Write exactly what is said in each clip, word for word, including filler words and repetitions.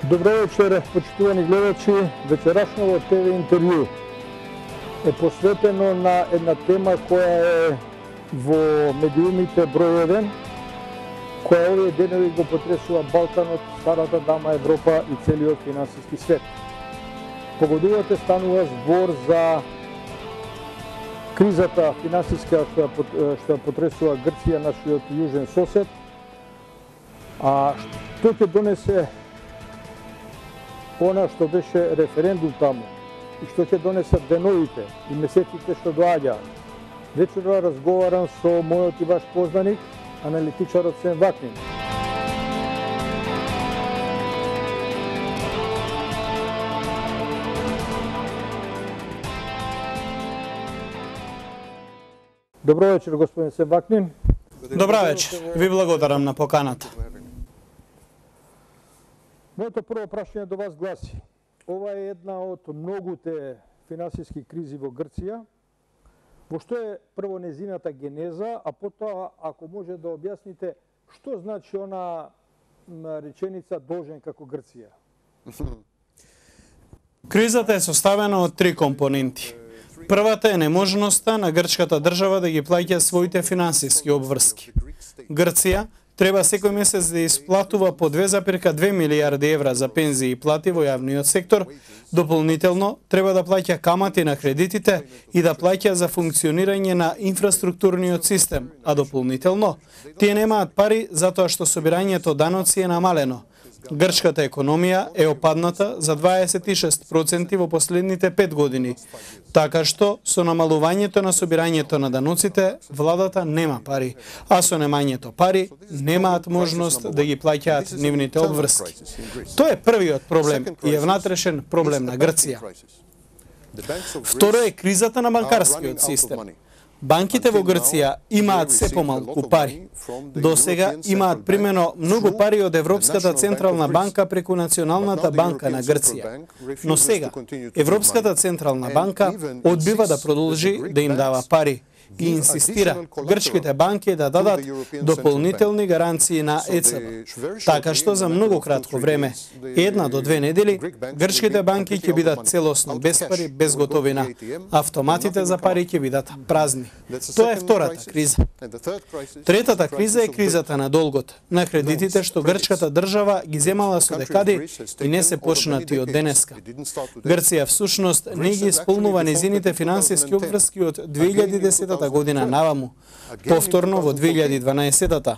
Добро вечер, почитувани гледачи. Вечерашното Т В интервју е посветено на една тема која е во медиумите број еден, која овие денови го потресува Балканот, старата дама Европа и целиот финансиски свет. Погодувате, станува збор за кризата финансиска што потресува Грција, нашиот јужен сосед, а што ќе донесе она што беше референдум таму и што ќе донесат деновите и месеците што доаѓаат. Вечерва разговарам со мојот и ваш познаник, аналитичарот Vaknin. Добро вечер, господин Vaknin. Добра вечер. Ви благодарам на поканата. Моето прво прашање до вас гласи: ова е една од многуте финансиски кризи во Грција. Во што е прво незината генеза, а потоа, ако може да објасните, што значи она реченица должен како Грција? Кризата е составена од три компоненти. Првата е неможноста на грчката држава да ги плаќа своите финансиски обврски. Грција треба секој месец да исплатува по две запирка две милијарди евра за пензии и плати во јавниот сектор, дополнително треба да плаќа камати на кредитите и да плаќа за функционирање на инфраструктурниот систем, а дополнително тие немаат пари затоа што собирањето даноци е намалено. Грчката економија е опадната за дваесет и шест проценти во последните пет години, така што со намалувањето на собирањето на даноците владата нема пари, а со немањето пари немаат можност да ги плаќаат нивните обврски. Тоа е првиот проблем и е внатрешен проблем на Грција. Второ е кризата на банкарскиот систем. Банките во Грција имаат се помалку пари. До сега имаат примено многу пари од Европската централна банка преку Националната банка на Грција. Но сега Европската централна банка одбива да продолжи да им дава пари и инсистира грчките банки да дадат дополнителни гаранции на Е Це Бе. Така што за многу кратко време, една до две недели, грчките банки ќе бидат целосно без пари, без готовина. Автоматите за пари ќе бидат празни. Тоа е втората криза. Третата криза е кризата на долгот, на кредитите што грчката држава ги земала со декади и не се почнати од денеска. Грција всушност не ги исполнува незините финансиски обврски од две илјади и десета година наваму, повторно во две илјади и дванаесета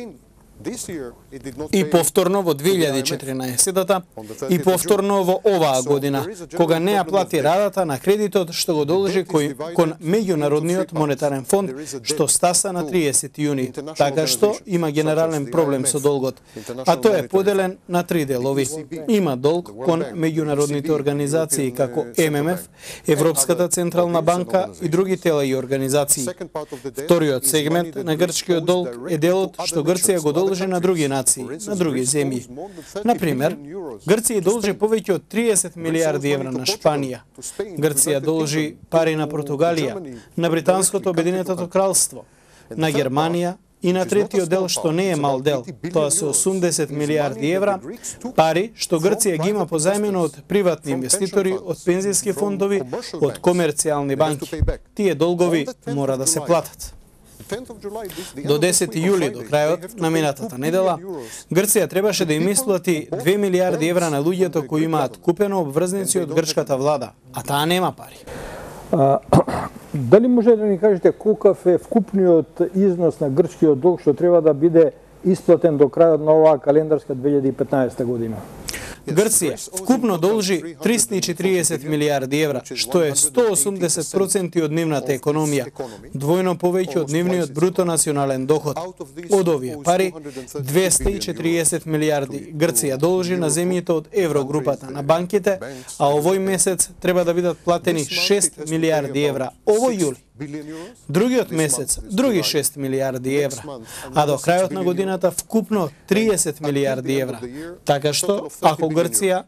и повторно во две илјади и четиринаесета и повторно во оваа година, кога не ја плати радата на кредитот што го должи кон Меѓународниот монетарен фонд, што стаса на тридесети јуни, така што има генерален проблем со долгот, а тој е поделен на три делови. Има долг кон меѓународните организации како Ем Ем Еф, Европската централна банка и други тела и организации. Вториот сегмент на грчкиот долг е делот што Грција го должи на други нации, на други земји. Например, Грција должи повеќе од триесет милијарди евра на Шпанија. Грција должи пари на Португалија, на Британското обединетото кралство, на Германија и на третиот дел што не е мал дел, тоа се осумдесет милијарди евра, пари што Грција ги има позајмено од приватни инвеститори, од пензиски фондови, од комерцијални банки. Тие долгови мора да се платат. До десети јули, до крајот на минатата недела, Грција требаше да им исплати две милијарди евра на луѓето кои имаат купено обврзници од грчката влада, а таа нема пари. А, дали може да ни кажете колкав е вкупниот износ на грчкиот долг што треба да биде исплатен до крајот на оваа календарска две илјади и петнаесета година? Грција вкупно должи триста и четириесет милијарди евра, што е сто и осумдесет проценти од нивната економија, двојно повеќе од нивниот бруто национален доход. Од овие пари, двеста и четириесет милијарди Грција должи на земјите од еврогрупата на банките, а овој месец треба да бидат платени шест милијарди евра, овој јули. Другиот месец, други шест милијарди евра, а до крајот на годината вкупно триесет милијарди евра. Така што, ако Грција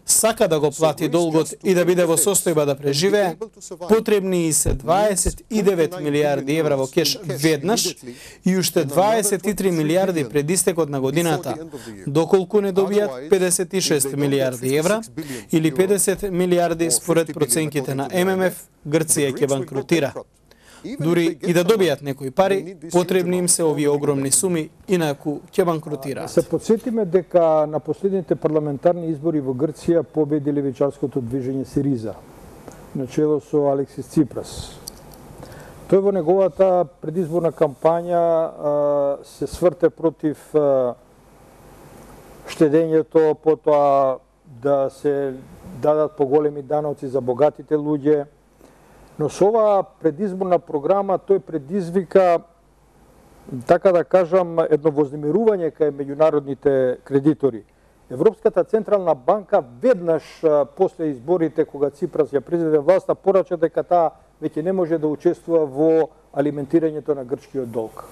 сака да го плати долгот и да биде во состојба да преживее, потребни и се дваесет и девет милијарди евра во кеш веднаш и уште дваесет и три милијарди пред истекот на годината, доколку не добијат педесет и шест милијарди евра или педесет милијарди според проценките на Ем Ем Еф, Грција ќе банкротира. Дури и да добијат некои пари, потребни им се овие огромни суми, инаку ќе банкротираат. Се подсетиме дека на последните парламентарни избори во Грција победи левичарското движење Сириза, начело со Алексис Ципрас. Тој во неговата предизборна кампања се сврте против штедењето, потоа да се дадат поголеми даноци за богатите луѓе. Но со оваа предизборна програма тој предизвика, така да кажам, едно вознемирување кај меѓународните кредитори. Европската централна банка веднаш после изборите, кога Ципрас ја презеде власта, порача дека таа веќе не може да учествува во алиментирањето на грчкиот долг.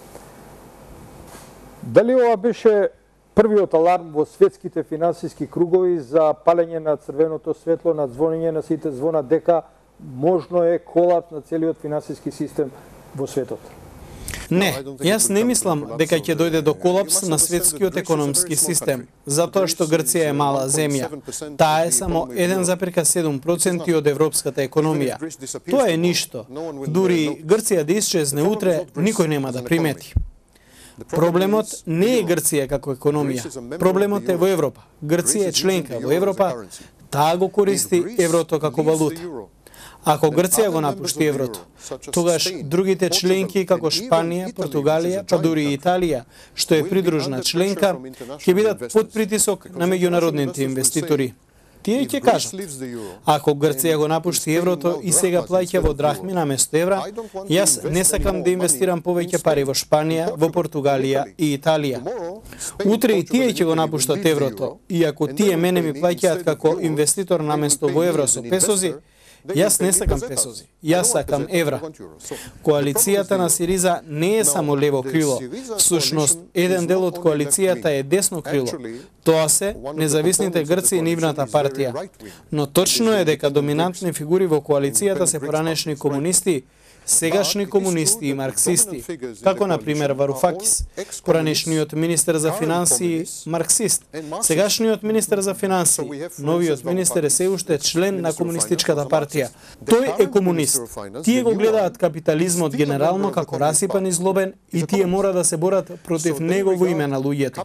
Дали ова беше првиот аларм во светските финансиски кругови за палење на црвеното светло, на звонење на сите звона дека можно е колапс на целиот финансиски систем во светот? Не, јас не мислам дека ќе дојде до колапс на светскиот економски систем, затоа што Грција е мала земја. Таа е само еден запирка седум проценти од европската економија. Тоа е ништо. Дури Грција да исчезне утре, никој нема да примети. Проблемот не е Грција како економија. Проблемот е во Европа. Грција е членка во Европа, таа го користи еврото како валута. Ако Грција го напушти еврото, тогаш другите членки како Шпанија, Португалија, па дури и Италија, што е придружна членка, ќе бидат под притисок на меѓународните инвеститори. Тие ќе кажат, ако Грција го напушти еврото и сега плаќа во драхми наместо евра, јас не сакам да инвестирам повеќе пари во Шпанија, во Португалија и Италија. Утре и тие ќе го напуштат еврото, и ако тие мене ми плаќаат како инвеститор наместо во евро со песози, јас не сакам песози, јас сакам евра. Коалицијата на Сириза не е само лево крило. Всушност, еден дел од коалицијата е десно крило. Тоа се независните грци и нивната партија. Но точно е дека доминантни фигури во коалицијата се поранешни комунисти, сегашни комунисти и марксисти, како на пример Варуфакис, поранешниот министер за финансии, марксист, сегашниот министер за финансии, новиот министер е се уште член на комунистичката партија. Тој е комунист. Тие го гледаат капитализмот генерално како расипан и злобен и тие мора да се борат против него во име на луѓето.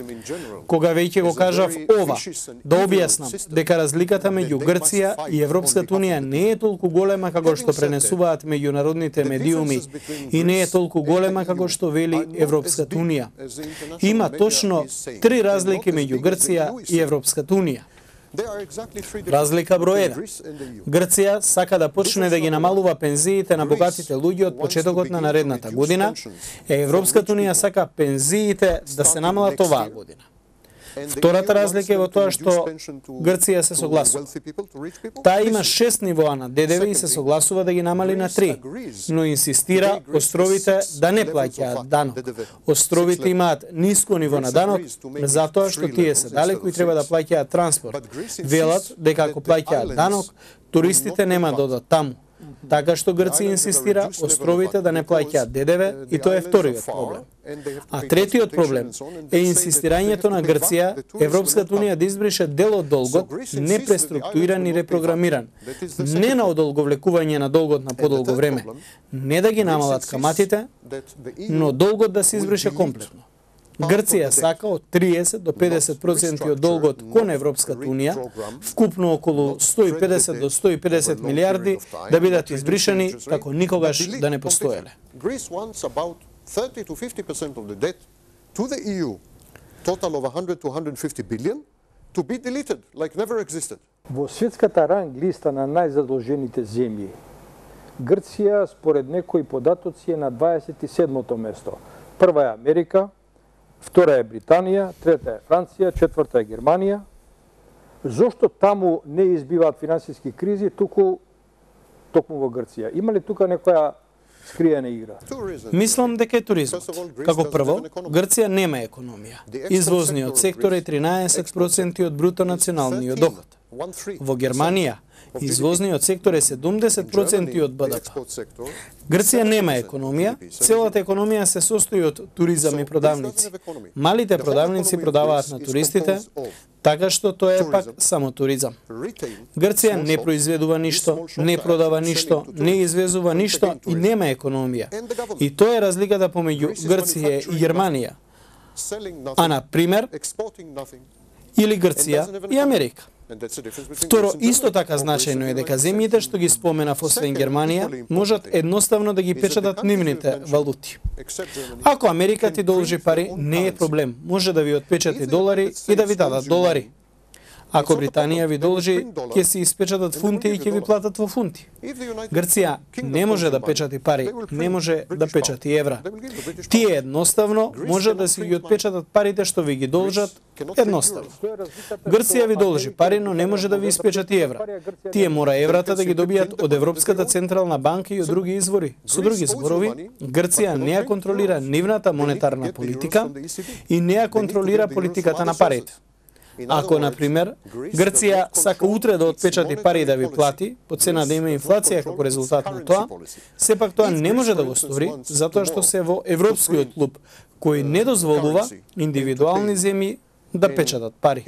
Кога веќе го кажав ова, да објаснам дека разликата меѓу Грција и Европската унија не е толку голема како што пренесуваат меѓународните народните медиуми и не е толку голема како што вели Европската унија. Има точно три разлики меѓу Грција и Европската унија. Разлика број еден. Грција сака да почне да ги намалува пензиите на богатите луѓе од почетокот на наредната година, а Европската унија сака пензиите да се намалат оваа година. Втората разлика е во тоа што Грција се согласува. Таа има шест нивоа на Д Д В и се согласува да ги намали на три, но инсистира островите да не плаќаат данок. Островите имаат ниско ниво на данок, затоа што тие се далеку и треба да плаќаат транспорт. Велат дека ако плаќаат данок, туристите нема да одат таму. Така што Грција инсистира островите да не плаќаат Д Д В и тоа е вториот проблем. А третиот проблем е инсистирањето на Грција Европската унија да избрише дел од долгот не преструктуриран и репрограмиран, не на одолговлекување на долгот на подолго време, не да ги намалат каматите, но долгот да се избрише комплетно. Грција сака од триесет до педесет проценти од долгот кон Европската унија, вкупно околу сто и педесет до сто и педесет милијарди да бидат избришани како никогаш да не постоеле. thirty to fifty percent of the debt to the E U, total of one hundred to one hundred fifty billion, to be deleted, like never existed. Во светската ранг листа на најзадолжените земји, Грција, според некои податоци, е на дваесет и седмото место. Прва е Америка, втора е Британија, трета е Франција, четврта е Германија. Зошто таму не избиваат финансиски кризи, туку токму во Грција? Има ли тука некоја скриена игра. Мислам дека е туризмот. Како прво, Грција нема економија. Извозниот сектор е тринаесет проценти од бруто националниот доход. Во Германија, извозниот сектор е седумдесет проценти од Б Д П. Грција нема економија, целата економија се состои од туризам и продавници. Малите продавници продаваат на туристите, така што тоа е пак само туризам. Грција не произведува ништо, не продава ништо, не извезува ништо и нема економија. И тоа е разликата помеѓу Грција и Германија. А на пример, или Грција и Америка. Второ, исто така значајно е дека земјите што ги споменав освен Германија, можат едноставно да ги печатат нивните валути. Ако Америка ти должи пари, не е проблем. Може да ви отпечати долари и да ви дадат долари. Ако Британија ви должи, ќе си испечатат фунти и ќе ви платат во фунти. Грција не може да печати пари, не може да печати евра. Тие едноставно може да си ги отпечатат парите што ви ги должат едноставно. Грција ви должи пари, но не може да ви испечати евра. Тие мора еврата да ги добијат од Европската централна банка и од други извори. Со други зборови, Грција не ја контролира нивната монетарна политика и не ја контролира политиката на парите. Ако, например, Грција сака утре да отпечати пари да ви плати, по цена да има инфлација како резултат на тоа, сепак тоа не може да го стори, затоа што се во Европскиот клуб, кој не дозволува индивидуални земји да печатат пари.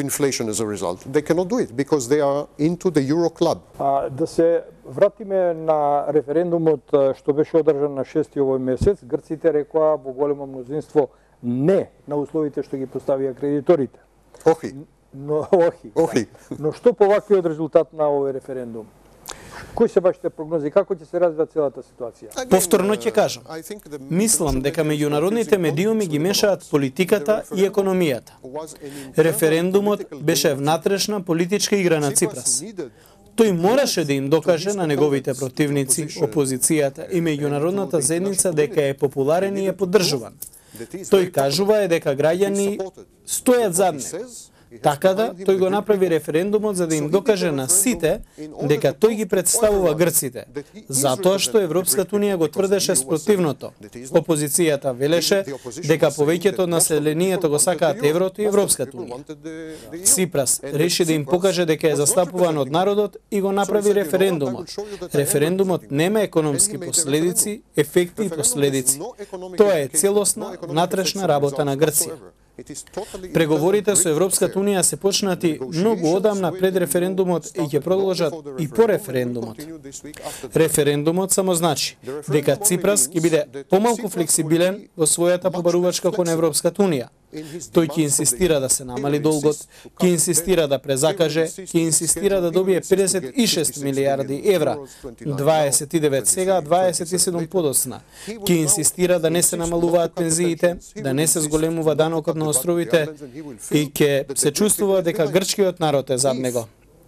А, да се вратиме на референдумот што беше одржан на шести овој месец, грците рекоа во големо мнозинство не на условите што ги поставија кредиторите. Охи. Но, охи. Охи. Но што по ваквиот резултат на овој референдум? Кои се вашите прогнози? Како ќе се развива целата ситуација? Повторно ќе кажам. Мислам дека меѓународните медиуми ги мешаат политиката и економијата. Референдумот беше внатрешна политичка игра на Ципрас. Тој мораше да им докаже на неговите противници, опозицијата и меѓународната заедница дека е популарен и е поддржуван. Тој кажува е дека граѓани стојат зад него. Така да, тој го направи референдумот за да им докаже на сите дека тој ги представува грците, затоа што Европската унија го тврдеше спротивното. Опозицијата велеше дека повеќето од населението го сакаат еврото и Европската унија. Ципрас реши да им покаже дека е застапуван од народот и го направи референдумот. Референдумот нема економски последици, ефекти и последици. Тоа е целосна внатрешна работа на Грција. Преговорите со Европската унија се почнати многу одамна пред референдумот и ќе продолжат и по референдумот. Референдумот само значи дека Ципрас ќе биде помалку флексибилен во својата побарувачка кон Европската унија. Тој ќе инсистира да се намали долгот, ќе инсистира да презакаже, ќе инсистира да добие педесет и шест милијарди евра, дваесет и девет сега, дваесет и седум подоцна. Ќе инсистира да не се намалуваат пензиите, да не се зголемува данокот на островите и ќе се чувствува дека грчкиот народ е зад него.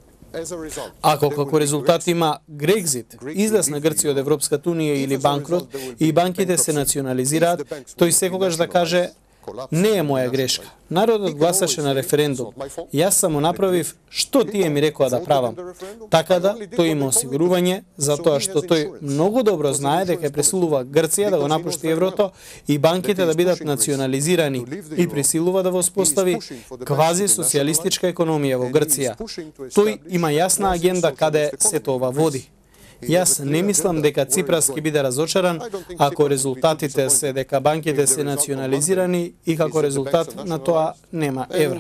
Ако како резултат има Грекзит, излез на Грција од Европската унија или банкрот и банките се национализираат, тој секогаш да каже: не е моја грешка. Народот гласаше на референдум. Јас само направив што тие ми рекоа да правам. Така да, тој има осигурување, затоа што тој многу добро знае дека присилува Грција да го напушти еврото и банките да бидат национализирани и присилува да воспостави квази социјалистичка економија во Грција. Тој има јасна агенда каде се тоа води. Јас не мислам дека Ципрас ќе биде разочаран ако резултатите се дека банките се национализирани и како резултат на тоа нема евра.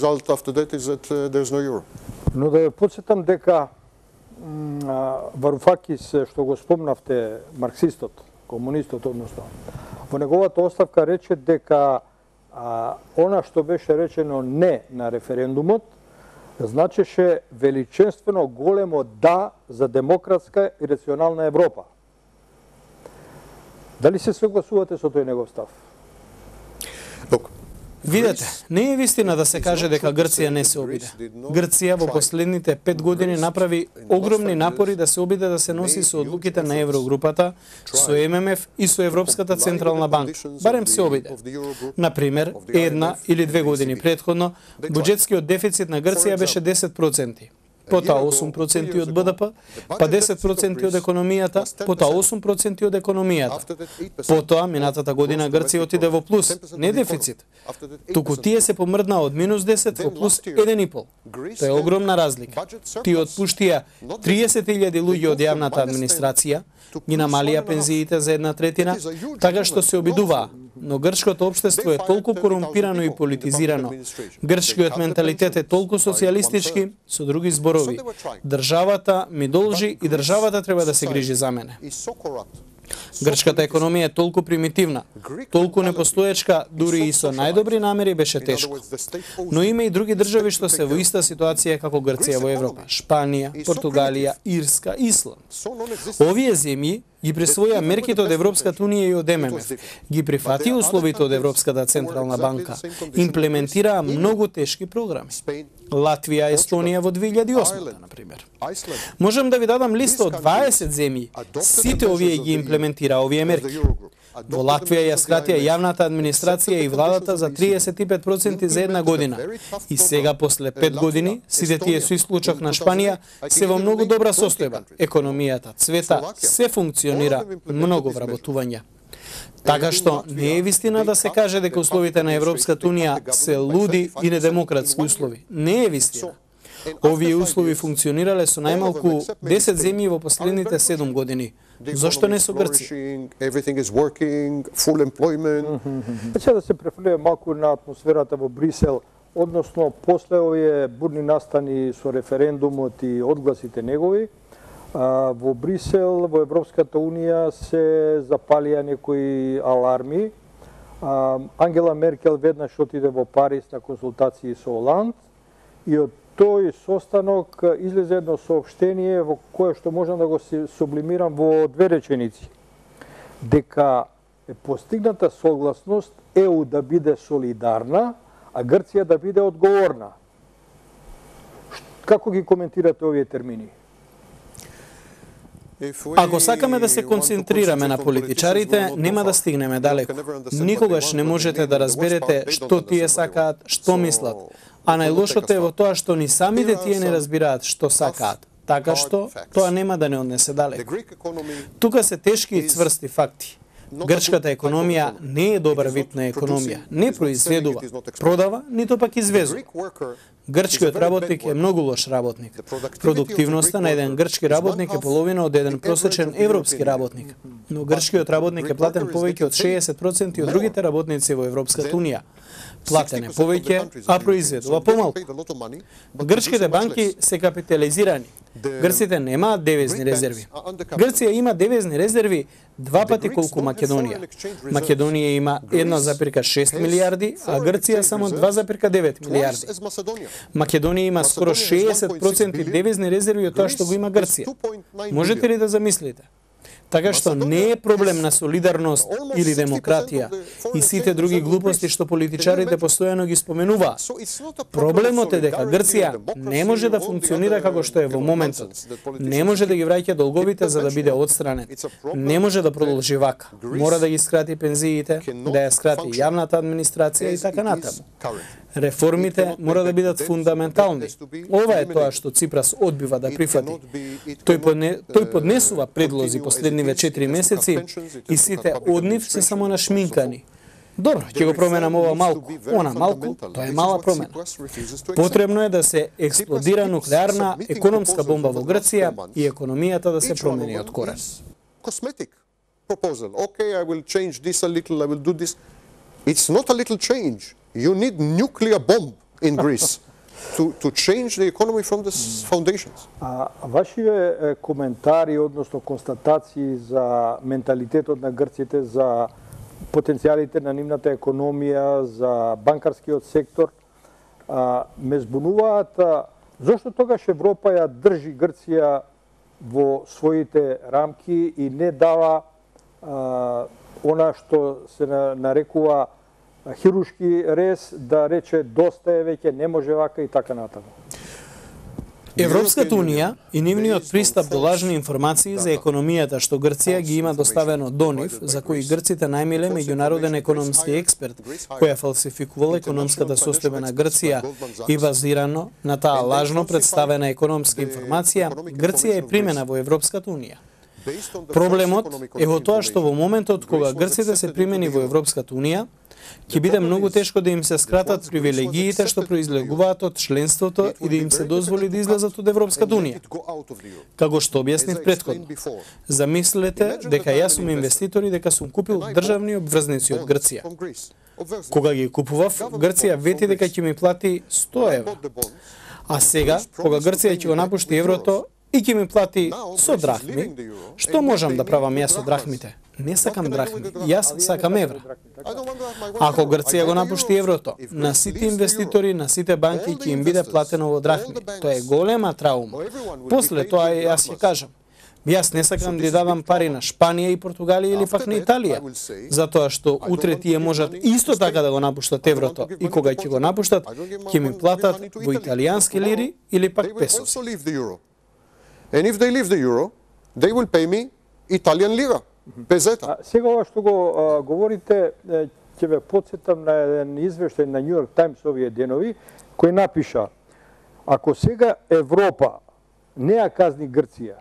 Но да ја подсетам дека Варуфакис, што го спомнавте, марксистот, комунистот, односно, во неговата оставка рече дека а, она што беше речено не на референдумот значеше величествено големо да за демократска и рационална Европа. Дали се согласувате со тој негов став? Видете, не е вистина да се каже дека Грција не се обиде. Грција во последните пет години направи огромни напори да се обиде да се носи со одлуките на Еврогрупата, со Ем Ем Еф и со Европската централна банка. Барем се обиде. Например, една или две години претходно, буџетскиот дефицит на Грција беше десет проценти. потоа осум проценти од Б Д П, па десет проценти од економијата, потоа осум проценти од економијата. Потоа, минатата година Грција отиде во плюс, не дефицит. Туку тие се помрдна од минус десет во плюс еден и пол. Тоа е огромна разлика. Тие отпуштија триесет илјади луѓе од јавната администрација, ги намалија пензиите за една третина, така што се обидуваа. Но грчкото општество е толку корумпирано и политизирано. Грчкиот менталитет е толку социјалистички, со други зборови. Државата ми должи и државата треба да се грижи за мене. Грчката економија е толку примитивна, толку непостоечка, дури и со најдобри намери беше тешко. Но има и други држави што се во иста ситуација како Грција во Европа: Шпанија, Португалија, Ирска, Исланд. Овие земји ги присвоја мерките од Европската унија и од М М Ф, ги прифати условите од Европската централна банка, имплементираа многу тешки програми. Латвија, Естонија во две илјади и осма, на пример. Можем да ви дадам листа од дваесет земји. Сите овие ги имплементира овие мерки. Во Латвија ја скратија јавната администрација и владата за триесет и пет проценти за една година. И сега, после пет години, сите тие со исклучок на Шпанија, се во многу добра состојба. Економијата цвета, се функционира, многу вработувања. Така што не е вистина да се каже дека условите на Европската унија се луди и недемократски услови. Не е вистина. Овие услови функционирале со најмалку десет земји во последните седум години. Зошто не со Грција? Сега да се префрлиме малку на атмосферата во Брисел, односно после овие бурни настани со референдумот и одгласите негови, во Брисел, во Европската унија се запалија некои аларми. Ангела Меркел веднаш отиде во Париз на консултации со Оланд и од тој состанок излезе едно соопштение во кое што можам да го сублимирам во две реченици. Дека е постигната согласност Е У да биде солидарна, а Грција да биде одговорна. Како ги коментирате овие термини? Ако сакаме да се концентрираме на политичарите, нема да стигнеме далеко. Никогаш не можете да разберете што тие сакаат, што мислат. А најлошото е во тоа што ни самите тие не разбираат што сакаат. Така што тоа нема да не однесе далеко. Тука се тешки и цврсти факти. Грчката економија не е добар вид на економија. Не произведува, продава, нито пак извезува. Грчкиот работник е многу лош работник. Продуктивноста на еден грчки работник е половина од еден просечен европски работник. Но грчкиот работник е платен повеќе од шеесет проценти од другите работници во Европската унија. Платен е повеќе, а произведува помалку. Грчките банки се капитализирани. Грците немаат девизни резерви. Грција има девизни резерви два пати колку Македонија. Македонија има една запирка шест милијарди, а Грција само два запирка девет милијарди. Македонија има скоро шеесет проценти девизни резерви од тоа што го има Грција. Можете ли да замислите? Така што не е проблем на солидарност или демократија и сите други глупости што политичарите постојано ги споменуваат. Проблемот е дека Грција не може да функционира како што е во моментот. Не може да ги враќа долговите за да биде отстранен. Не може да продолжи вака. Мора да ги скрати пензиите, да ја скрати јавната администрација и така натаму. Реформите мора да бидат фундаментални. Ова е тоа што Ципрас одбива да прифати. Тој, подне, тој поднесува предлози последниве четири месеци и сите од нив се само нашминкани. Добро, ќе го променам ова малку. Она малку, тоа е мала промена. Потребно е да се експлодира нуклеарна економска бомба во Грција и економијата да се промени од корен. Cosmetic proposal. Okay, I will change this a little, I will do this. It's not a little change. You need nuclear bomb in Greece to, to change the economy from the foundations. А вашите коментари, односно констатации за менталитетот на грците, за потенцијалите на нивната економија, за банкарскиот сектор, а, ме збунуваат зошто тогаш Европа ја држи Грција во своите рамки и не дава а, она што се нарекува хирушки рез, да рече доста е веќе, не може вака и така натаму. Европската унија и нивниот пристап до лажни информации за економијата што Грција ги има доставено до нив, за кои грците најмиле меѓународен економски експерт кој е фалсификувал економската состојба на Грција и базирано на таа лажно представена економска информација, Грција е примена во Европската унија. Проблемот е во тоа што во моментот кога грците се примени во Европската унија, ќе биде многу тешко да им се скратат привилегиите што произлегуваат од членството и да им се дозволи да излезат од Европската унија. Како што објаснив претходно, замислете дека јас сум инвеститор и дека сум купил државни обврзници од Грција. Кога ги купував, Грција вети дека ќе ми плати сто евра. А сега, кога Грција ќе го напушти еврото, и ќе ми плати со драхми, што можам да правам јас со драхмите? Не сакам драхми, јас сакам евра. Ако Грција го напушти еврото, на сите инвеститори, на сите банки ќе им биде платено во драхми. Тоа е голема траума. После тоа јас ќе кажам, јас не сакам да дадам пари на Шпанија и Португалија или пак на Италија, затоа што утре тие можат исто така да го напуштат еврото и кога ќе го напуштат, ќе ми платат во италијански лири или пак песоси. And if they leave the euro, they will pay me Italian lira, peseta. Сега ова што го а, говорите, ќе ве потсетам на еден извештај на New York Times овие денови, кој напиша: ако сега Европа не ја казни Грција,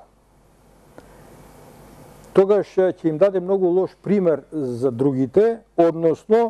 тогаш ќе им даде многу лош пример за другите, односно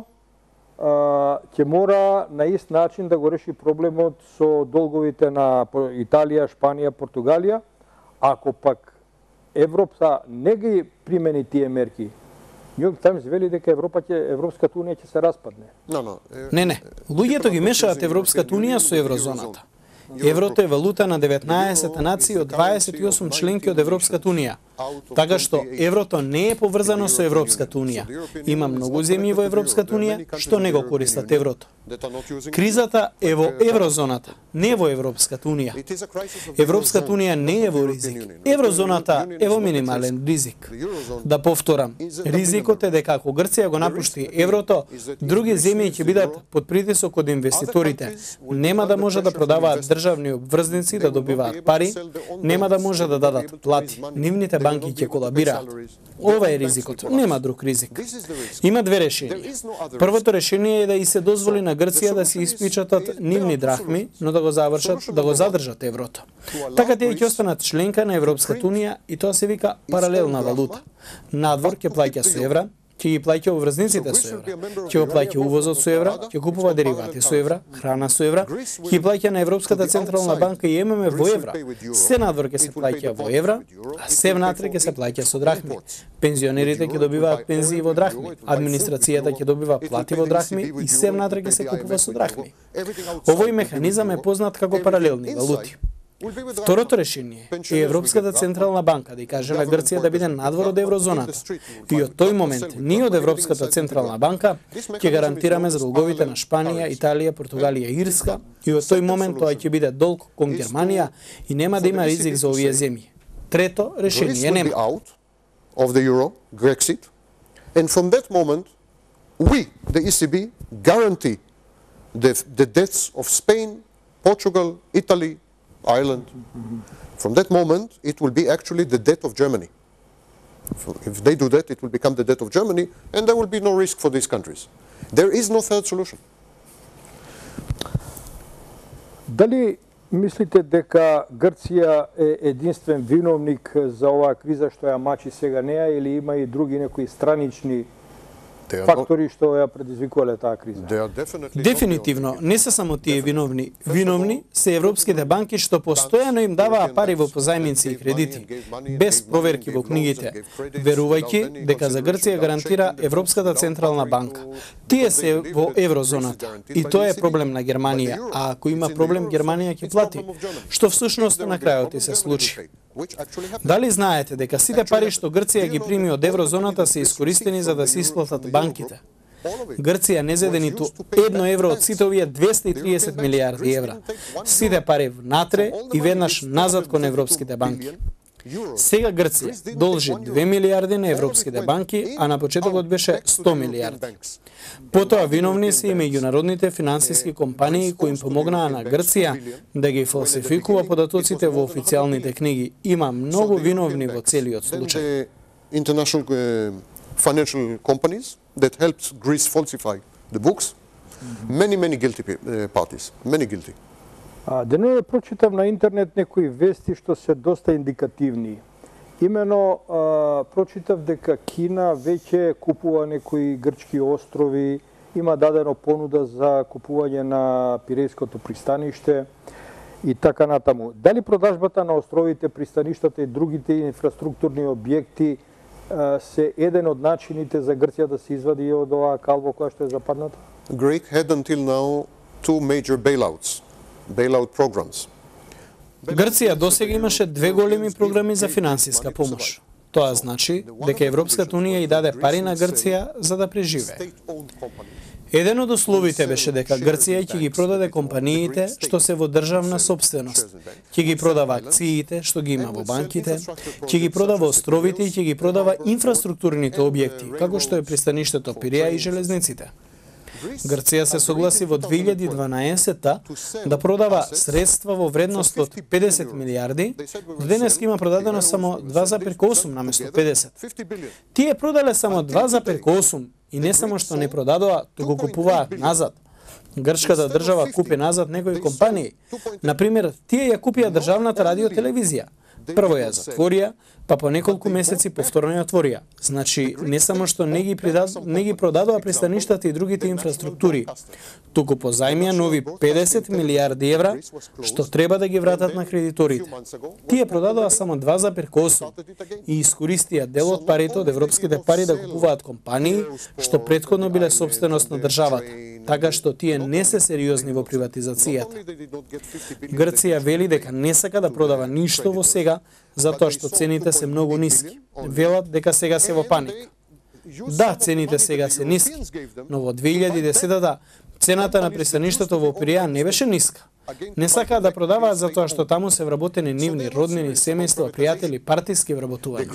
ќе мора на ист начин да го реши проблемот со долговите на Италија, Шпанија, Португалија. Ако пак Европа не ги примени тие мерки, New York Times вели дека Европа ќе, Европската унија ќе се распадне. No, no. Не, не. Луѓето ги мешаат Европската унија со Еврозоната. Еврото е валута на деветнаесет нации од дваесет и осум членки од Европската унија. Така што еврото не е поврзано со Европската унија. Има многу земји во Европската унија што не го користат еврото. Кризата е во Еврозоната, не во Европската унија. Европската унија не е во ризик. Еврозоната е во минимален ризик. Да повторам, ризикот е дека ако Грција го напушти еврото, други земји ќе бидат под притисок од инвеститорите. Нема да може да продаваат државни обврзници, да добиваат пари, нема да може да дадат плати. Нивните банки ќе колабираат. Ова е ризикот, нема друг ризик. Има две решенија. Првото решение е да и се дозволи на Грција да се испичатат нивни драхми, но да го завршат, да го задржат еврото. Така тие ќе останат членка на Европската унија и тоа се вика паралелна валута. Надвор ќе плаќа со евра, ќе ги плаќа обврзниците со евра, ќе го плаќа увозот со евра, ќе купува деривати со евра, храна со евра, ќе плаќа на Европската централна банка и М М Ф во евра. Се надвор ќе се плаќа во евра, а се внатре ќе се плаќа со драхми. Пензионерите ќе добиваат пензии во драхми, администрацијата ќе добива плати во драхми и се внатре ќе се купува со драхми. Овој механизам е познат како паралелни валути. Второто решение е Европската централна банка да и каже на Грција да биде надвор од еврозоната. И од тој момент ние од Европската централна банка ќе гарантираме за долговите на Шпанија, Италија, Португалија и Ирска и од тој момент тоа ќе биде долг кон Германија и нема да има ризик за овие земји. Трето решение нема. Of the euro, Grexit, and from that moment we, the E C B, guarantee the, the debts of Spain, Portugal, Italy, Ireland. From that moment, it will be actually the debt of Germany. If they do that, it will become the debt of Germany, and there will be no risk for these countries. There is no third solution. Дали мислите дека Грција е единствен виновник за оваа криза што ја мачи сега неа или има и други некои странични фактори што ја предизвикувале таа криза? Дефинитивно, не се само тие виновни. Виновни се европските банки што постојано им даваа пари во позајмици и кредити, без проверки во книгите, верувајќи дека за Грција гарантира Европската централна банка. Тие се во еврозоната и тоа е проблем на Германија, а ако има проблем Германија ќе плати, што всушност на крајот и се случи. Дали знаете дека сите пари што Грција ги прими од еврозоната се искористени за да се исплатат банките? Грција не зеде ниту едно евро од сите овие двесте и триесет милијарди евра. Сите пари внатре и веднаш назад кон европските банки. Сега Грција должи две милиарди на европските банки, а на почетокот беше сто милиарди. Потоа виновни се и меѓународните финансиски компании кои им помогнаа на Грција да ги фалсификува податоците во официјалните книги. Има многу виновни во целиот случај. International uh, financial companies that helped Greece falsify the books. Many, many guilty uh, parties. Many guilty. А, денес прочитав на интернет некои вести што се доста индикативни. Имено а, прочитав дека Кина веќе купува некои грчки острови, има дадено понуда за купување на Пирејското пристаниште и така натаму. Дали продажбата на островите, пристаништата и другите инфраструктурни објекти а, се еден од начините за Грција да се извади од оваа калба која што е западната? Greek had until now two major bailouts, bailout programs. Грција досега имаше две големи програми за финансиска помош. Тоа значи дека Европската унија и даде пари на Грција за да преживее. Еден од условите беше дека Грција ќе ги продаде компаниите што се во државна собственост, ќе ги продава акциите што ги има во банките, ќе ги продава островите и ќе ги продава инфраструктурните објекти, како што е пристаништето Пиреја и железниците. Грција се согласи во две илјади и дванаесетта да продава средства во вредност од педесет милиарди, до денес има продадено само два зарез осум наместо педесет. Тие продале само два зарез осум и не само што не продадоа, туку купуваат назад. Грчката држава купи назад некои компании. Например, тие ја купија државната радиотелевизија. Прво ја затворија, па по неколку месеци повторно ја отворија. Значи, не само што не ги, придад... не ги продадоа пристаништата и другите инфраструктури, туку позајмија нови педесет милиарди евра, што треба да ги вратат на кредиторите. Тие продадоа само два зарез осум и искористија дел од парите од европските пари да купуваат компании што претходно биле собственост на државата, така што тие не се сериозни во приватизацијата. Грција вели дека не сака да продава ништо во сега, затоа што цените се многу ниски. Велат дека сега се во паника. Да, цените сега се ниски, но во две илјади и десетта цената на пристаништето во Пиреја не беше ниска. Не сакаат да продаваат затоа што таму се вработени нивни роднини, семејства, пријатели, партиски вработувања.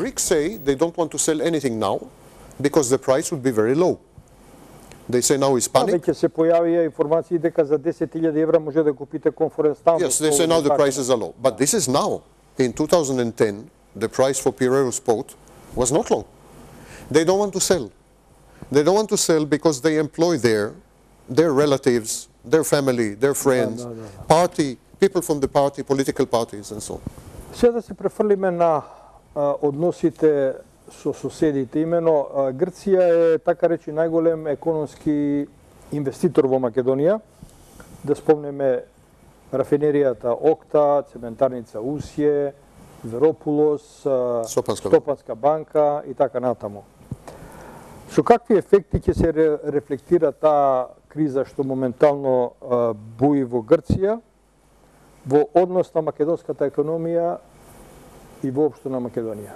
They say now is panic. Веќе се појавија информации дека за десет илјади евра може да купите конференц там. Yes, they say now the prices are low. But this is now. In two thousand ten, the price for Piraeus port was not low. They don't want to sell. They don't want to sell because they employ there their relatives, their family, their friends, party, people from the party, political parties and so on. Сега да се префрлиме на односите со соседите. Имено Грција е, така речи, најголем економски инвеститор во Македонија. Да спомнеме рафинеријата Окта, цементарница Усје, Веропулос, Стопанска банка и така натаму. Со какви ефекти ќе се рефлектира таа криза што моментално буи во Грција во однос на македонската економија и воопшто на Македонија?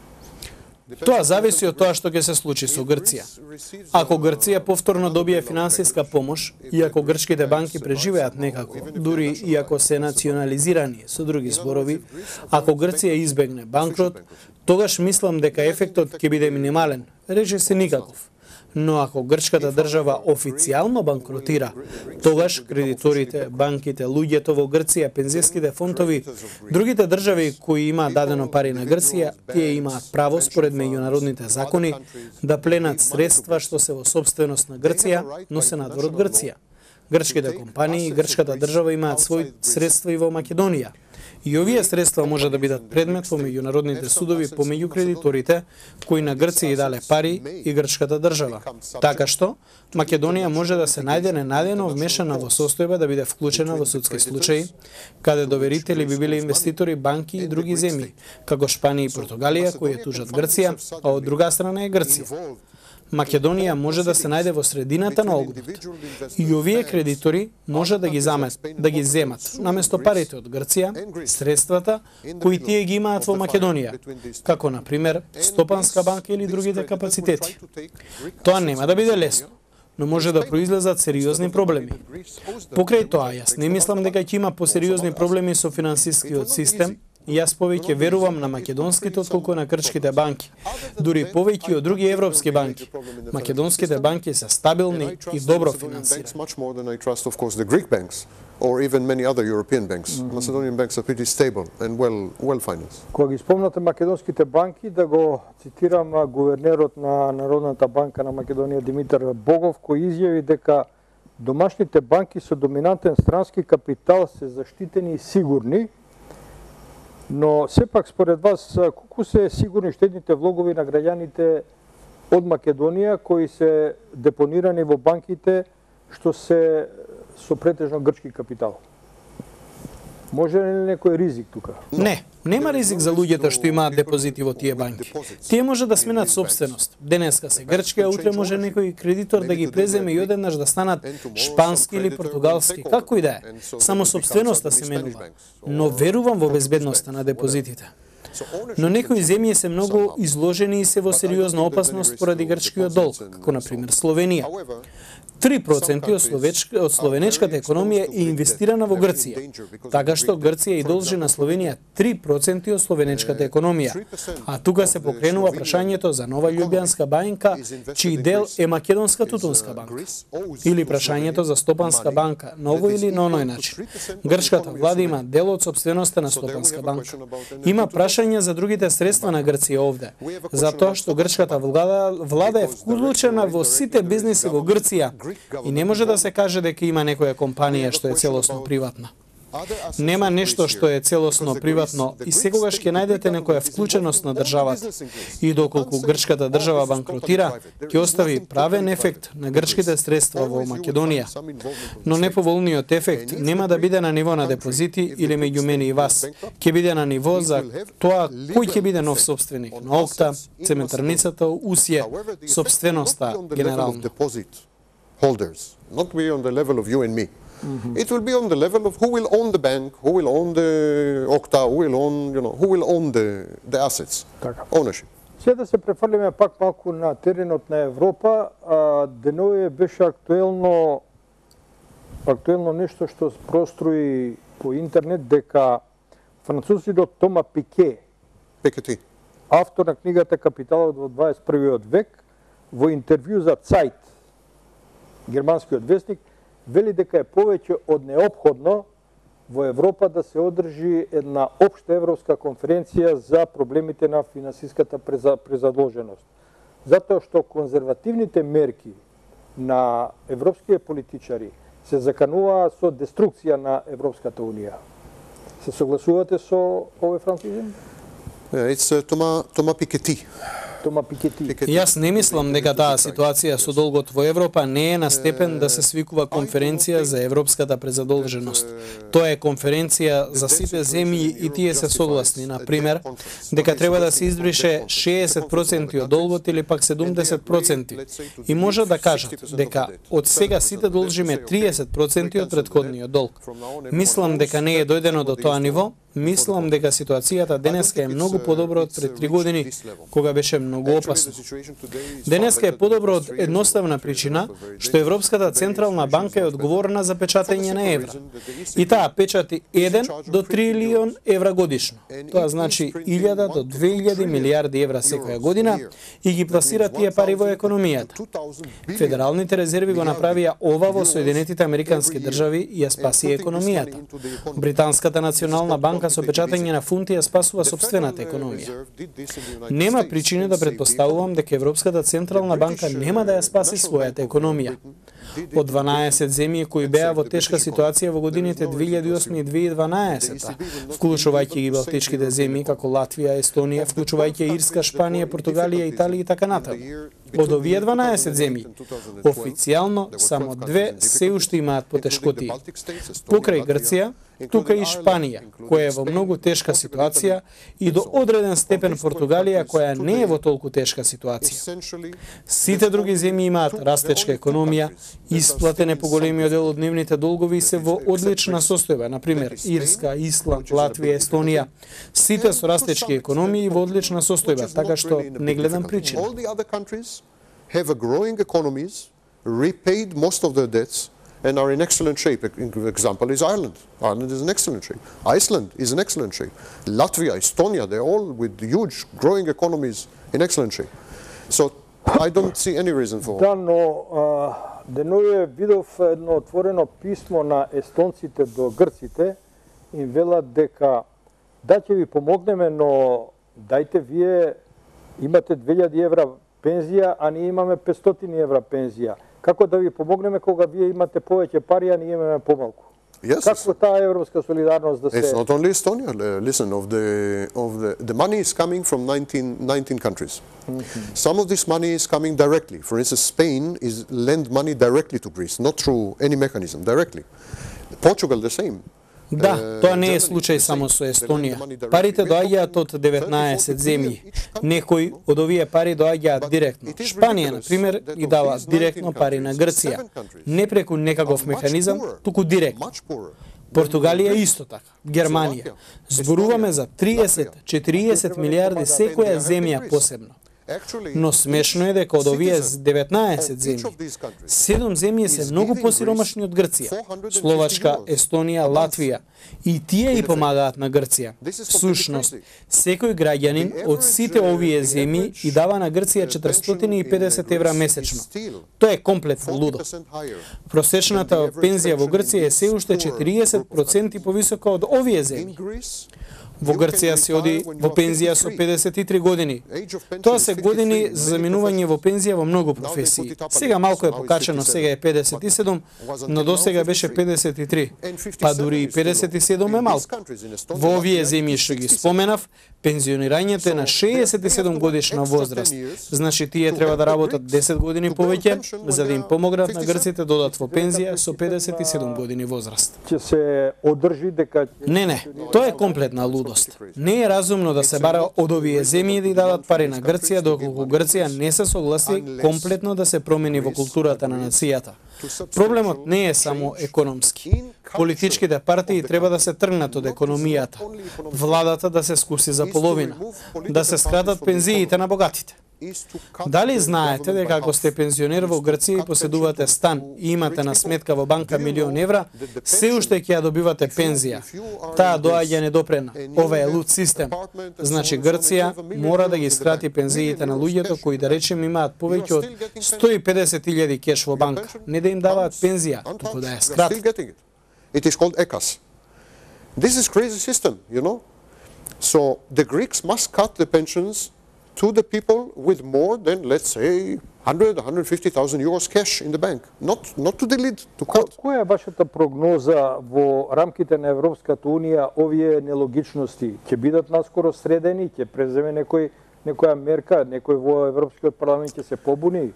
Тоа зависи од тоа што ќе се случи со Грција. Ако Грција повторно добие финансиска помош и ако грчките банки преживеат некако, дури и ако се национализирани, со други зборови, ако Грција избегне банкрот, тогаш мислам дека ефектот ќе биде минимален, рече се никаков. Но ако грчката држава официјално банкротира, тогаш кредиторите, банките, луѓето во Грција, пензиските фондови, другите држави кои има дадено пари на Грција, тие имаат право според меѓународните закони да пленат средства што се во собственост на Грција, но се надвор од Грција. Грчките компании и грчката држава имаат своји средства и во Македонија. И овие средства може да бидат предмет во меѓународните судови помеѓу кредиторите кои на Грција и дале пари и грчката држава. Така што Македонија може да се најде ненадено вмешана во состојба да биде вклучена во судски случаи, каде доверители би биле инвеститори, банки и други земји, како Шпанија и Португалија кои ја тужат Грција, а од друга страна е Грција. Македонија може да се најде во средината на огнот. И овие кредитори може да ги замет, да ги земат наместо парите од Грција, средствата кои тие ги имаат во Македонија, како на пример Стопанска банка или другите капацитети. Тоа нема да биде лесно, но може да произлезат сериозни проблеми. Покрај тоа, јас не мислам дека ќе има посериозни проблеми со финансискиот систем Јас повеќе верувам на македонските отколку на грчките банки, дури повеќе од други европски банки. Македонските банки се стабилни и добро финансирани. Or even many other European banks. Mm-hmm. Macedonian banks are pretty stable and well well financed. Кога ги спомнате македонските банки, да го цитирам гувернерот на Народната банка на Македонија Димитар Богов, кој изјави дека домашните банки со доминантен странски капитал се заштитени и сигурни, но сепак според вас колку се сигурни штедните влогови на граѓаните од Македонија кои се депонирани во банките што се со претежно грчки капитал? Може ли некој ризик тука? Не, нема ризик за луѓето што имаат депозити во тие банки. Тие може да сменат собственост. Денеска се грчки, а утре може некој кредитор да ги преземе и одеднаш да станат шпански или португалски, како и да е. Само собственоста се менува. Но верувам во безбедноста на депозитите. Но некои земји се многу изложени и се во сериозна опасност поради грчкиот долг, како на пример Словенија. три проценти од, словечка, од словенечката економија е инвестирана во Грција, така што Грција и должи на Словенија три проценти од словенечката економија. А тука се покренува прашањето за нова Љубљанска банка, чиј дел е Македонска тутунска банка. Или прашањето за Стопанска банка, на овој или на оној начин. Грчката влада има дел од собственоста на Стопанска банка. Има прашања за другите средства на Грција овде, затоа што грчката влада, влада е вклучена во сите бизниси во Грција, и не може да се каже дека има некоја компанија што е целосно приватна. Нема нешто што е целосно приватно и секогаш ќе најдете некоја вклученост на државата. И доколку грчката држава банкротира, ќе остави правен ефект на грчките средства во Македонија. Но неповолниот ефект нема да биде на ниво на депозити или меѓу мене и вас. Ќе биде на ниво за тоа кој ќе биде нов собственик на Окта, цементарницата Усје, собственоста генерално. Holders, not be on the level of you and me. Mm-hmm. It will be on the level of who will own the bank, who will own the Okta, who will own, you know, who will own the the assets. Така. Ownership. Сега да се префрлиме пак малку на теренот на Европа, а, денове беше актуелно актуелно нешто што проструи по интернет дека французиот Тома Пике, Пикети, автор на книгата Капиталот во дваесет и првиот век, во интервју за Цајт, германскиот вестник, вели дека е повеќе од неопходно во Европа да се одржи една општа европска конференција за проблемите на финансиската презадолженост. Затоа што конзервативните мерки на европските политичари се закануваа со деструкција на Европската Унија. Се согласувате со овој французин? It's uh, Thomas Thomas Piketty. Тома Пикети. Јас не мислам дека таа ситуација со долгот во Европа не е на степен да се свикува конференција за европската презадолженост. Тоа е конференција за сите земји и тие се согласни, на пример, дека треба да се избрише шеесет проценти од долгот или пак седумдесет проценти. И може да кажат дека од сега сите должиме триесет проценти од претходниот долг. Мислам дека не е дојдено до тоа ниво. Мислам дека ситуацијата денеска е многу подобро од пред три години, кога беше многу опасно. Денеска е подобро од едноставна причина, што Европската централна банка е одговорна за печатење на евра. И таа печати еден до трилион евра годишно. Тоа значи илјада до две илјади милијарди евра секоја година и ги пласира тие пари во економијата. Федералните резерви го направија ова во Соединетите Американски држави и ја спаси економијата. Британската национална банка со печатање на фунти ја спасува сопствената економија. Нема причини да предпоставувам дека Европската централна банка нема да ја спаси својата економија. Од дванаесет земји кои беа во тешка ситуација во годините две илјади и осма и две илјади и дванаесета, вклучувајќи ги балтичките земји како Латвија, Естонија, вклучувајќи Ирска, Шпанија, Португалија, Италија и така натаму. Од овие дванаесет земји, официјално само две се уште имаат потешкоти. Покрај Грција, тука и Шпанија, која е во многу тешка ситуација, и до одреден степен Португалија, која не е во толку тешка ситуација. Сите други земји имаат растечка економија, исплатен е поголемиот дел од нивните долгови и се во одлична состојба, на пример Ирска, Исланд, Латвија, Естонија. Сите со растечки економии и во одлична состојба, така што не гледам причина. Have a growing economies, repaid most of their debts, and are in excellent shape. An example is Ireland. Ireland is in excellent shape. Iceland is in excellent shape. Latvia, Estonia, they're all with huge growing economies in excellent shape. So I don't see any reason for... Да, но денове видов едно отворено писмо на естонците до грците, им велат дека да ќе ви помогнеме, но дајте вие имате две илјади евра пензија, а ние имаме петстотини евра пензија. Како да ви помогнеме кога вие имате повеќе пари, а ние имаме помалку? Yes, Како таа европска солидарност да се... It's not only Estonia. Listen, of the of the the money is coming from nineteen, nineteen countries. Mm-hmm. Some of this money is coming directly. For instance, Spain is lend money directly to Greece, not through any mechanism, directly. Portugal the same. Да, тоа не е случај само со Естонија. Парите доаѓаат од деветнаесет земји. Некои од овие пари доаѓаат директно. Шпанија, на пример, ги дава директно пари на Грција, не преку некаков механизам, туку директно. Португалија исто така, Германија. Зборуваме за триесет до четириесет милиарди секоја земја посебно. Но смешно е дека од овие деветнаесет земји, седум земји се многу посиромашни од Грција. Словачка, Естонија, Латвија. И тие и помагаат на Грција. Всушност, секој граѓанин од сите овие земји и дава на Грција четиристотини и педесет евра месечно. Тоа е комплетно лудо. Просечната пензија во Грција е се уште четириесет проценти повисока од овие земји. Во Грција се оди во пензија со педесет и три години. Тоа се години за заминување во пензија во многу професии. Сега малку е покачено, сега е педесет и седум, но досега беше педесет и три. Па дури и педесет и седум е малку. Во овие земји што ги споменав, пензионирањето е на шеесет и седум годишна возраст. Значи тие треба да работат десет години повеќе за да им помогнат на грците да одат во пензија со педесет и седум години возраст. Ќе се одржи дека... Не, не, тоа е комплетна лудост. Не е разумно да се бара од овие земји да дадат пари на Грција, доколку Грција не се согласи комплетно да се промени во културата на нацијата. Проблемот не е само економски. Политичките партии треба да се тргнат од економијата. Владата да се скуси за половина, да се скратат пензиите на богатите. Дали знаете дека ако сте пензионер во Грција и поседувате стан и имате на сметка во банка милион евра, се уште ќе ја добивате пензија. Таа доаѓа недопрена. Ова е луд систем. Значи Грција мора да ги скрати пензиите на луѓето кои да речем имаат повеќе од сто и педесет илјади кеш во банка. Не да им даваат пензија, туку да ја скратат. It is called E K A S. This is crazy system, you know. So the Greeks must cut the pensions to the people with more than, let's say, one hundred, one hundred fifty thousand euros cash in the bank. Not, not to delete, to cut. Која е вашата прогноза во рамките на Европската Унија овие нелогичности? Ќе бидат наскоро средени, ќе преземе некој, некоја мерка, некој во Европскиот парламент ќе се побуни?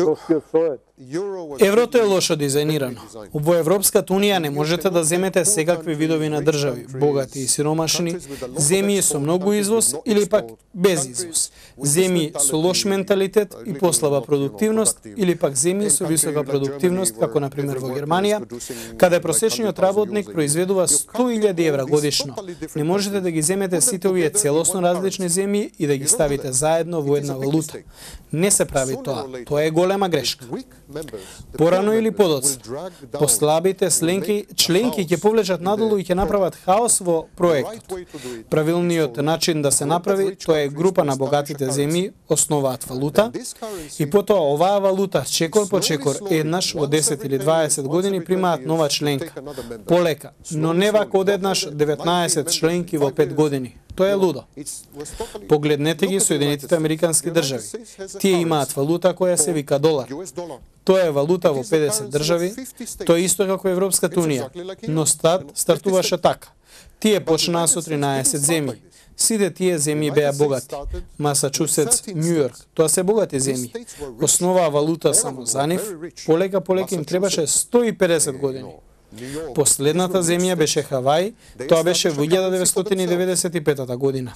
Еврото е лошо дизајнирано. Во Европската Унија не можете да земете секакви видови на држави, богати и сиромашни, земји со многу извоз или пак без извоз, земји со лош менталитет и послаба продуктивност или пак земји со висока продуктивност, како на пример во Германија, каде просечниот работник произведува сто илјади евра годишно. Не можете да ги земете сите овие целосно различни земји и да ги ставите заедно во една валута. Не се прави тоа. Тоа е голема грешка. Порано или подоцна, послабите членки, членки ќе повлечат надолу и ќе направат хаос во проектот. Правилниот начин да се направи, тоа е група на богатите земји основаат валута и потоа оваа валута чекор по чекор еднаш во десет или дваесет години примаат нова членка. Полека, но не вако одеднаш деветнаесет членки во пет години. Тоа е лудо. Погледнете ги Соединетите Американски држави. Тие имаат валута која се вика долар. Тоа е валута во педесет држави, тоа е исто како Европската Унија, но стат стартуваше така. Тие почнаа со тринаесет земји. Сите тие земји беа богати. Масачусетс, Њујорк, тоа се богати земји. Основаа валута само за нив, полека полека им требаше сто и педесет години. Последната земја беше Хавај, тоа беше во илјада деветстотини деветдесет и пета година.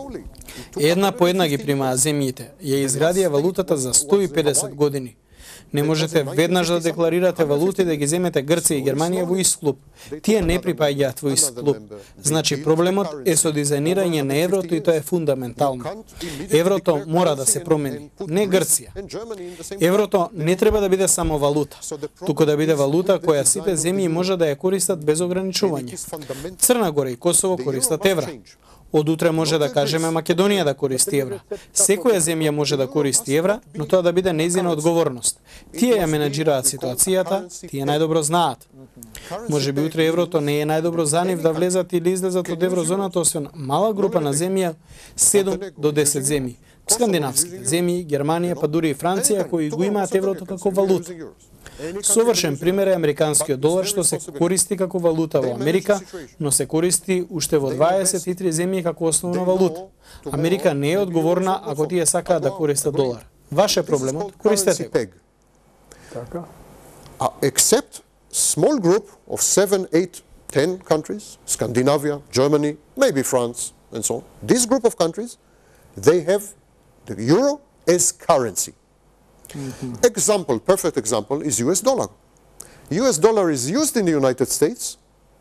Една по една ги примаа земјите, ја изградија валутата за сто и педесет години. Не можете веднаш да декларирате валути да ги земете Грција и Германија во ист клуб. Тие не припаѓаат во ист клуб. Значи проблемот е со дизајнирање на еврото и тоа е фундаментално. Еврото мора да се промени, не Грција. Еврото не треба да биде само валута, туку да биде валута која сите земји може да ја користат без ограничување. Црна Гора и Косово користат евра. Од утре може да кажеме Македонија да користи евра. Секоја земја може да користи евра, но тоа да биде нејзина одговорност. Тие ја менаџираат ситуацијата, тие најдобро знаат. Може би утре еврото не е најдобро за нив да влезат или излезат од еврозоната, освен мала група на земја, седум до десет земји. Скандинавските земји, Германија, па дури и Франција, кои го имаат еврото како валута. Совршен пример е американскиот долар, што се користи како валута во Америка, но се користи уште во дваесет и три земји како основна валута. Америка не е одговорна ако тие сакаат да користат долар. Ваш е проблемот, користете го. Така. Except small group of seven, eight, ten countries, Scandinavia, Germany, maybe France, and so on. This group of countries, they have the euro as currency. Mm-hmm. Example, perfect example is U S dollar. U S dollar is used in the United States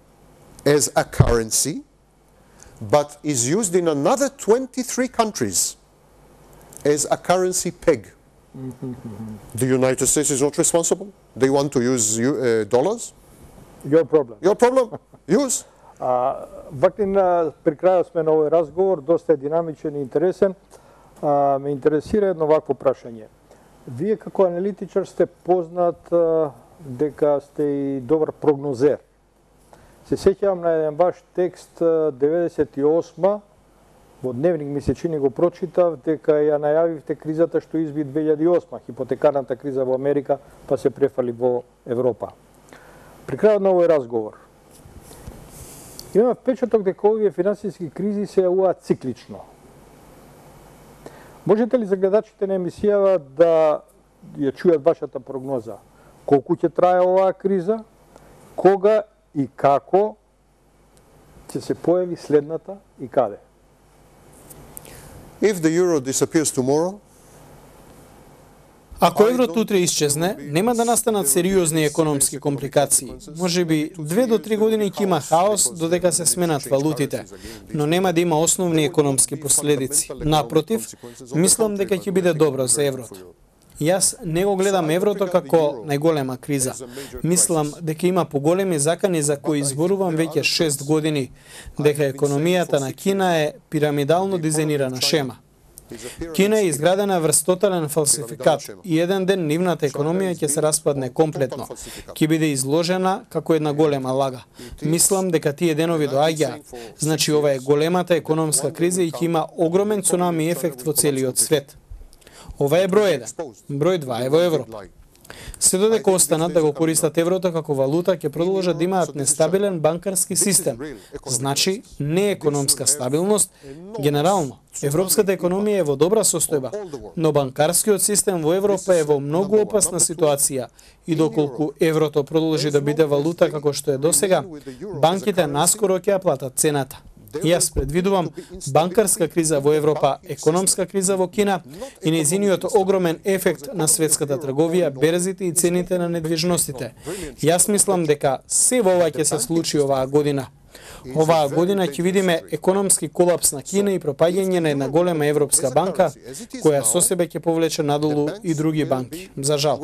as a currency, but is used in another twenty-three countries as a currency peg. Mm-hmm. The United States is not responsible. They want to use uh, dollars. Your problem. Your problem. Use. Vaknin, при крајот сме на овој разговор, доста е динамичен и интересен. А, ме интересира едно вакво прашање. Вие како аналитичар сте познат а, дека сте и добар прогнозер. Се сеќавам на еден ваш текст деветдесет и осма, во Дневник ми се чини го прочитав, дека ја најавивте кризата што изби две илјади и осма, хипотекарната криза во Америка, па се префали во Европа. При крајот на овој разговор, имаме впечаток дека овие финансиски кризи се јавуваат циклично. Можете ли за гледачите на емисијава да ја чујат вашата прогноза? Колку ќе трае оваа криза? Кога и како ќе се појави следната и каде? If the euro disappears tomorrow, Ако еврото утре исчезне, нема да настанат сериозни економски компликации. Може би две до три години ќе има хаос додека се сменат валутите, но нема да има основни економски последици. Напротив, мислам дека ќе биде добро за еврото. Јас не го гледам еврото како најголема криза. Мислам дека има поголеми закани за кои изборувам веќе шест години, дека економијата на Кина е пирамидално дизајнирана шема. Кина е изградена врз тотален фалсификат и еден ден нивната економија ќе се распадне комплетно. Ќе биде изложена како една голема лага. Мислам дека тие денови доаѓаат. Значи ова е големата економска криза и ќе има огромен цунами ефект во целиот свет. Ова е број еден. Број два е во Европа. Се додека останат да го користат еврото како валута, ќе продолжат да имаат нестабилен банкарски систем. Значи, не економска стабилност. Генерално, европската економија е во добра состојба, но банкарскиот систем во Европа е во многу опасна ситуација и доколку еврото продолжи да биде валута како што е досега, банките наскоро ќе ја платат цената. Јас предвидувам банкарска криза во Европа, економска криза во Кина и нејзиниот огромен ефект на светската трговија, берзите и цените на недвижностите. Јас мислам дека се во ова ќе се случи оваа година. Оваа година ќе видиме економски колапс на Кина и пропаѓање на една голема европска банка, која со себе ќе повлече надолу и други банки. За жал.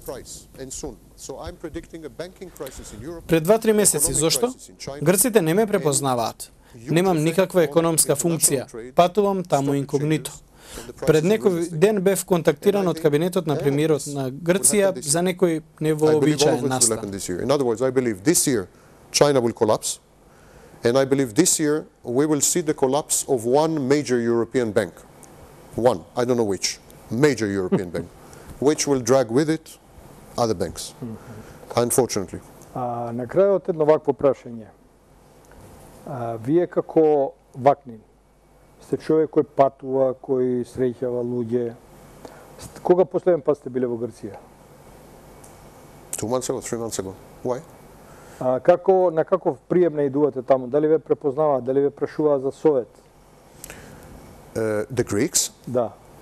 Пред два-три месеци, зошто? Грците не ме препознаваат. Немам никаква економска функција. Патувам таму инкогнито. Пред некој ден бев контактиран од кабинетот на премиерот на Грција за некој невообичаен настан. In other words, I believe this year China will collapse, and I believe this year we will see the collapse of one major European bank. One, I don't know which, major European bank, which will drag with it other banks, unfortunately. А, на крајот едно вакво прашање. А, вие како Vaknin сте човек кој патува, кој среќава луѓе. Кога последен пат сте биле во Грција? Two months ago, three months ago. Why? А, како, на каков прием наидувате таму? Дали ве препознаваат, дали ве прашуваат за совет? Uh, the Greeks? Да. No.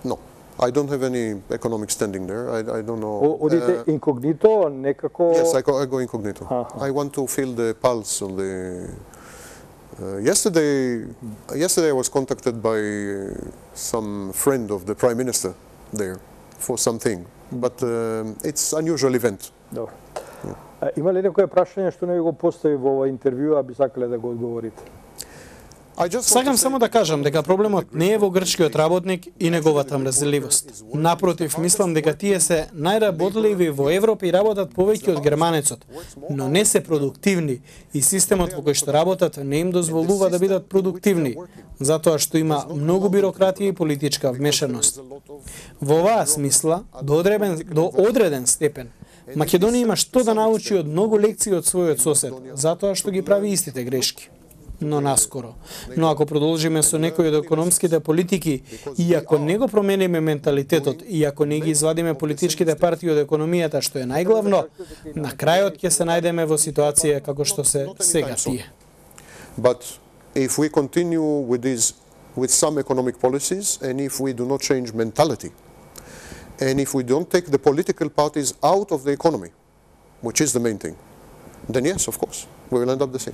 I don't have any economic standing there. I, I don't know. О- Одите Uh, инкогнито, некако... Yes, I go, I go incognito. Uh-huh. I want to feel the pulse of the. Uh, yesterday, yesterday I was contacted by uh, some friend of the prime minister there for something, but um, it's unusual event. Добро. А, Има ли некое прашање што не ви го постави во ова интервју, а би сакале да го одговорите? I just want to Сакам say само да кажам дека проблемот не е во грчкиот работник и неговата мрзеливост. Напротив, мислам дека тие се најработливи во Европа и работат повеќе од германецот, но не се продуктивни и системот во кој што работат не им дозволува да бидат продуктивни, затоа што има многу бирократија и политичка вмешаност. Во оваа смисла, до одреден, до одреден степен, Македонија има што да научи од многу лекции од својот сосед, затоа што ги прави истите грешки. Но наскоро. Но ако продолжиме со некои од економските политики и ако не го промениме менталитетот и ако не ги извадиме политичките партии од економијата, што е најглавно, на крајот ќе се најдеме во ситуација како што се сега тие. But if we continue with these, with some economic policies, and if we do not change mentality, and if we don't take the political parties out of the economy, which is the main thing, then yes, of course, we will end up the same.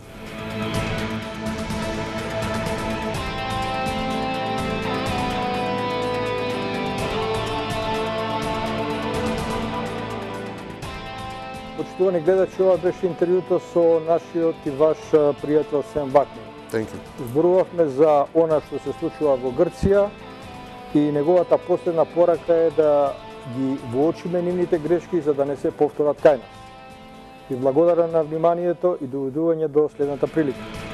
Почитувани гледачи, ова беше интервјуто со нашиот и ваш пријател Сем Vaknin. Thank you. Зборувавме за она што се случува во Грција и неговата последна порака е да ги воочиме нивните грешки за да не се повторат кај нас. Ви благодарам на вниманието и довидување до следната прилика.